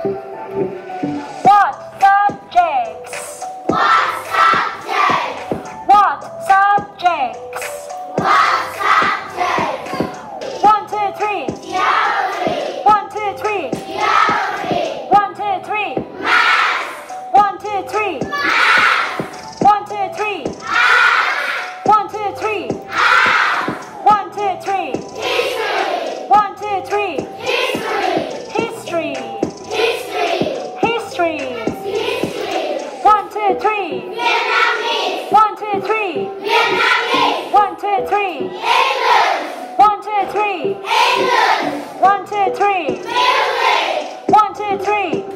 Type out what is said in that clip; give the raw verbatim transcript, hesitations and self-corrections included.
What subjects? What subjects? What subjects? What subjects? One, two, three. Geography. One, two, three. Geography. One, two, three. Math. One, two, three. Math. One, two, three. Math. One, two, three. Math. One, two, three. History. One, two, three. History. History. History. History. History. One, two, three. Vietnamese. One, two, three. Vietnamese. One, two, three. England. One, two, three. England. One, two, three. Music. One, two, three.